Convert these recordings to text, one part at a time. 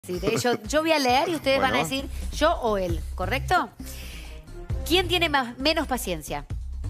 Sí, de hecho, yo voy a leer y ustedes van a decir yo o él, ¿correcto? ¿Quién tiene menos paciencia?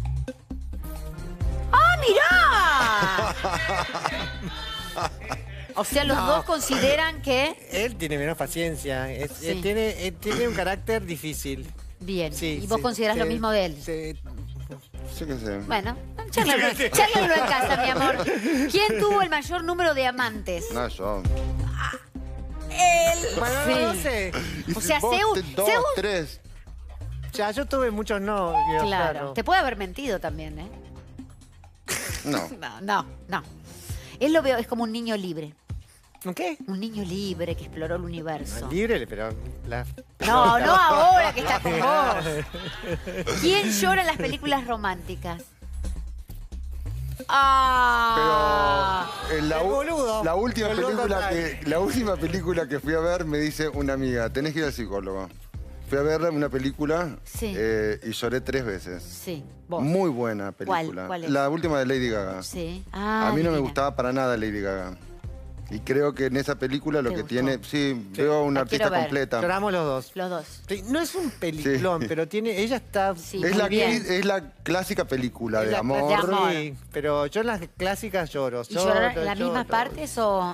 ¡Ah, mirá! O sea, los dos consideran que... Él tiene menos paciencia. Sí. Tiene un carácter difícil. Bien. Sí, ¿Y vos considerás lo mismo de él? Sí que sé. Bueno, charlalo en casa, mi amor. ¿Quién tuvo el mayor número de amantes? No, yo. Él. Bueno, Sí. no sé. O sea, Vos, Zeus... dos, Zeus... tres. Ya, yo tuve muchos novios. Claro. Te puede haber mentido también, ¿eh? No. No. Él lo veo, es como un niño libre. ¿Un qué? Un niño libre que exploró el universo. Libre, pero... No ahora que está con vos. ¿Quién llora en las películas románticas? Ah. Pero en El boludo. la última El loco película tal. la última película que fui a ver me dice una amiga, tenés que ir al psicólogo. Fui a ver una película Sí. y lloré 3 veces. Sí, vos. Muy buena película. ¿Cuál es? La última de Lady Gaga. Sí. A mí no me divina. gustaba para nada Lady Gaga. Y creo que en esa película lo ¿Te que gustó? tiene... Sí, veo una La quiero artista ver. completa. Lloramos los dos. Los dos. Sí, no es un peliculón, Sí. pero tiene... Ella está... Sí, Es muy bien. es la clásica película de amor. De amor. Sí, pero yo en las clásicas lloro. ¿Y lloran en las mismas partes o...?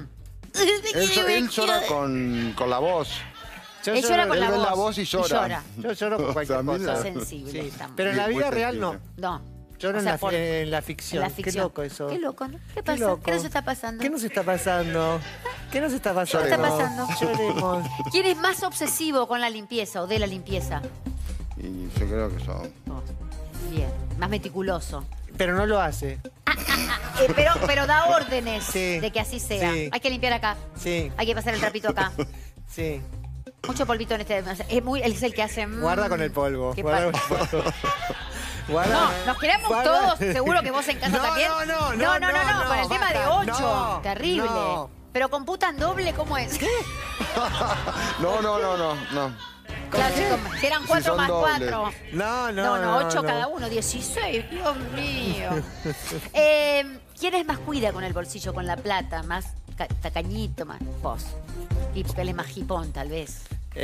Él llora con la voz. Él llora con Él la ve voz. la voz y llora. Yo lloro con cualquier O sea, a mí cosa. no. Sensible. Sí, está muy pero en bien. la vida Muy real no. sensible. No. Lloro O sea, por- en la ficción. En la ficción. Qué loco eso. Qué loco, ¿no? ¿Qué Qué pasa? loco. ¿Qué nos está pasando? ¿Qué nos está pasando? ¿Qué nos está pasando? ¿Qué está pasando? Lloremos. ¿Quién es más obsesivo con la limpieza o de la limpieza? Y yo creo que son. Vos. Bien. Más meticuloso. Pero no lo hace. Pero da órdenes Sí. de que así sea. Sí. Hay que limpiar acá. Sí, Hay que pasar el trapito acá. sí. Mucho polvito en este. Él es el que hace. Guarda con el polvo. qué Guarda pa- con el polvo. Guarda. No, nos queremos Guarda. todos. Seguro que vos en casa No, también. no, Con el tema de basta. 8. No, Terrible. no. Pero computan doble, ¿cómo es? No. Claro, chicos, si eran 4 son más dobles. 4. No, 8 cada uno, 16, Dios mío. ¿Quién es más cuida con el bolsillo, con la plata? Más tacañito, más vos. Y porque él es más hipón, tal vez.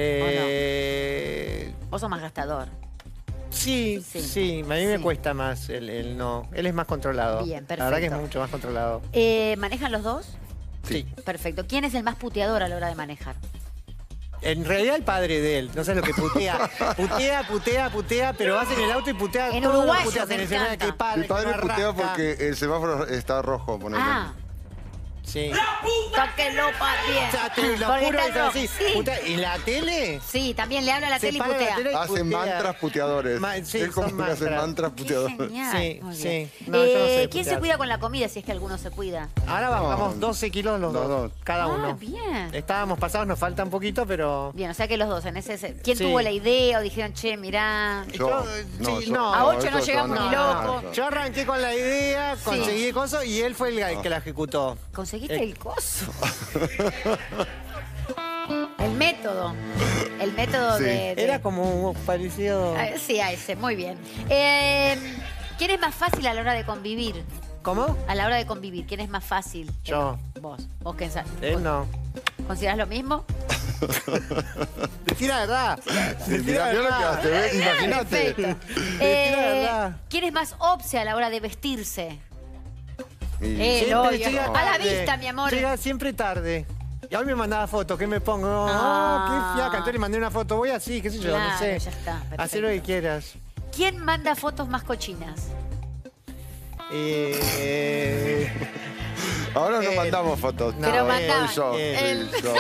Vos sos más gastador. Sí, Sí. sí. A mí me Sí. cuesta más el no. Él es más controlado. Bien, La verdad que es perfecto. mucho más controlado. ¿Manejan los dos? Sí. Perfecto. ¿Quién es el más puteador a la hora de manejar? En realidad el padre de él, no sé lo que putea. Putea, pero vas en el auto y putea. En todo lo uruguayo, puteas me en el escenario, encanta. que para, Mi padre que no putea arranca. porque el semáforo está rojo, ponele. Ah, Sí. tóquelo para bien. O sea, te lo Porque juro, está es así. sí. Putea. ¿Y la tele? Sí, también le habla a la Se tele y para la putea. tele y Hace putea. mantras puteadores. Sí, es como son que hace mantras. mantras Qué puteadores. genial. Sí, Muy sí. bien. No, yo no sé ¿Quién se putear. cuida con la comida si es que alguno se cuida? Ahora vamos 12 kilos los Los dos. dos. Cada uno. Ah, bien. Estábamos pasados, nos falta un poquito, pero... Bien, o sea que los dos en ¿Quién Sí. tuvo la idea o dijeron, che, mirá? Yo, sí, yo- no. A 8 no eso llegamos yo ni no, loco. yo- Yo arranqué con la idea, Sí. conseguí cosas y él fue el que la ejecutó. ¿Conseguiste el coso? El método. El método Sí. de... Era como parecido... Sí, a ese, muy bien. ¿Quién es más fácil a la hora de convivir? ¿Cómo? A la hora de convivir, ¿quién es más fácil? Yo. Vos. ¿Vos qué Él no. ¿Considerás lo mismo? Decir la verdad. Sí, mirá lo que hace, ¿ves? Imagínate. Perfecto. Decir la verdad. ¿Quién es más obse a la hora de vestirse? Y- Él, obvio. llega A la tarde. vista, mi amor. Llega siempre tarde. Y hoy me mandaba fotos, ¿qué me pongo? No, Ah. qué fiaca. Entonces le mandé una foto, voy así, qué sé yo, Claro, no sé. ya está, perfecto. Hacé lo que quieras. ¿Quién manda fotos más cochinas? Ahora no mandamos fotos. No, Pero él, mandaba. yo, Él. yo.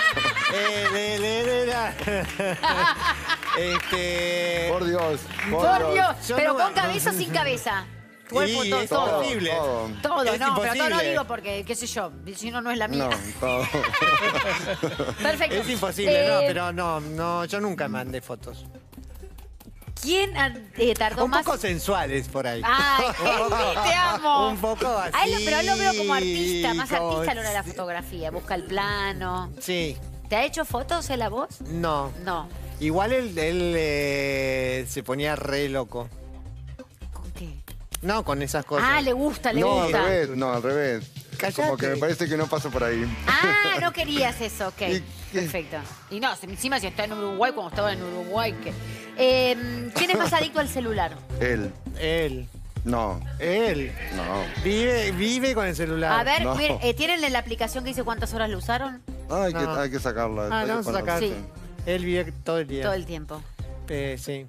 Por Dios. Por Dios. Yo Pero no- con cabeza o sin cabeza. Cuerpo, Sí, todo. es Todo, imposible. todo, Es no, pero todo no imposible. digo porque, qué sé yo, si no, no es la mía. No, todo. Perfecto. Es imposible, no, Eh, pero no, yo nunca mandé fotos. ¿Quién tardó Un más? poco sensuales por ahí. Ay, Henry, te amo. Un poco así. A él, pero él lo veo como artista, más como- artista a la hora de la fotografía. Busca el plano. Sí, ¿Te ha hecho fotos él a vos? no. No. Igual él se ponía re loco. ¿Con qué? No, con esas cosas. Ah, le gusta, le No, al gusta. revés, no, al revés. Callate. Como que me parece que no paso por ahí. Ah, no querías eso, ok. ¿Y qué? Perfecto. Y no, encima si está en Uruguay, cuando estaba en Uruguay, que... ¿Quién es más adicto al celular? Él. Él. No. Él. No. Vive con el celular. A ver, no. miren, ¿tienen en la aplicación que dice cuántas horas lo usaron? Hay, No. hay que sacarla. Ah, hay la que vamos a sacar. ponerla. Sí. Él vive todo el día. Todo el tiempo. Sí.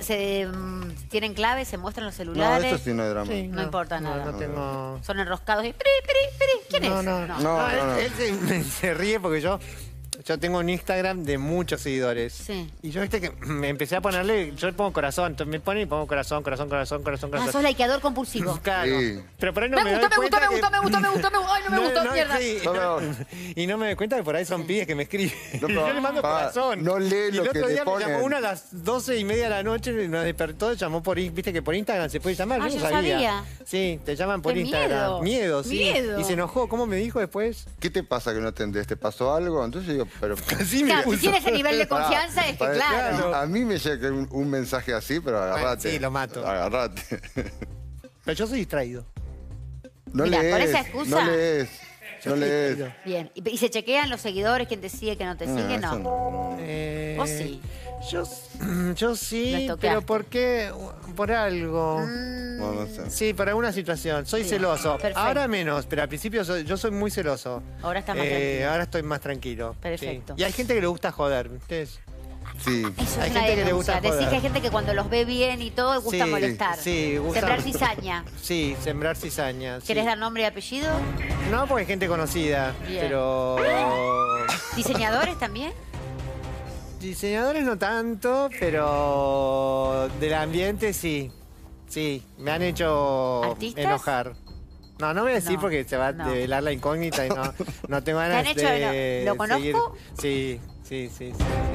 ¿Tienen claves? ¿Se muestran los No, celulares? esto sí no hay drama. Sí, No importa nada. No tengo... Son enroscados y... ¡Piri, piri, piri! ¿Quién es? No. Él se ríe porque yo tengo un Instagram de muchos seguidores. Sí. Y yo que me empecé a ponerle, yo le pongo corazón, entonces me pone y pongo corazón. Ah, sos likeador compulsivo. Claro. Sí. Pero por ahí no Me me gusta, doy me gusta, cuenta me gusta, que- me gusta, me gusta, me gusta. Ay, no me gustó, mierda. sí, y no me doy cuenta que por ahí son pibes que me escriben. No, y yo pero, le mando pa, corazón. no lee y lo el que otro le día me llamó ponen. una a las 12:30 de la noche, nos despertó, llamó por viste que por Instagram se puede llamar. Ah, yo no yo sabía. Sí, te llaman por Qué Instagram. miedo. Sí. Miedo. Y se enojó. ¿Cómo me dijo después? ¿Qué te pasa que no atendés? ¿Te pasó algo? Entonces yo digo, pero... Así me Claro, si puso. tienes ese nivel de confianza, es que claro. A mí me llega un mensaje así, pero agarrate. sí, lo mato. Agarrate. Pero yo soy distraído. No Mirá, lees. con esa excusa- No lees. No lees. Bien. ¿Y se chequean los seguidores? ¿Quién te sigue, quién no te sigue? eso No. Vos Vos sí. Yo Lo sí, estoqueaste. pero ¿por qué? Por algo. No, no sé. Sí, por alguna situación. Soy Bien, celoso. perfecto. Ahora menos, pero al principio yo soy muy celoso. Ahora estás más tranquilo. Ahora estoy más tranquilo. Perfecto. Sí. Y hay gente que le gusta joder, ¿ustedes? Sí. Eso Hay es una gente que le gusta denuncia. Decís joder. que hay gente que cuando los ve bien y todo, gusta Sí, molestar. sí, gusta- Sembrar cizaña. Sí, sembrar cizaña. sí. ¿Querés dar nombre y apellido? No, porque hay gente conocida, Bien. pero... ¿Diseñadores también? Diseñadores no tanto, pero del ambiente sí. Sí, me han hecho ¿Artistas? enojar. No, no voy a decir No, porque se va a no. develar la incógnita y no tengo ganas ¿Te han hecho de ¿Lo conozco? seguir. Sí. Sí.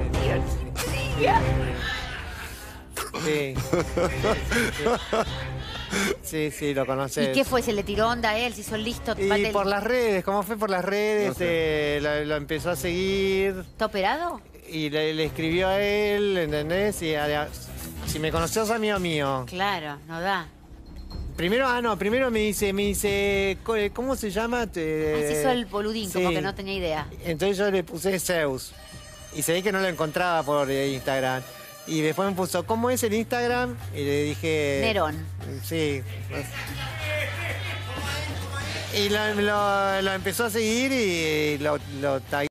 Sí, lo conoces. ¿Y qué fue? ¿Se le tiró onda a él? ¿Se hizo listo? Y por las redes, ¿cómo fue por las redes? No sé. Lo empezó a seguir ¿Está operado? y le escribió a él, ¿entendés? Y si me conoció, es amigo mío. Claro, no da. Primero me dice, ¿cómo se llama? Se hizo el boludín, como sí. que no tenía idea. Entonces yo le puse Zeus. Y se ve que no lo encontraba por Instagram. Y después me puso, ¿cómo es el Instagram? Y le dije... Nerón. Sí. Y lo empezó a seguir y lo tagué.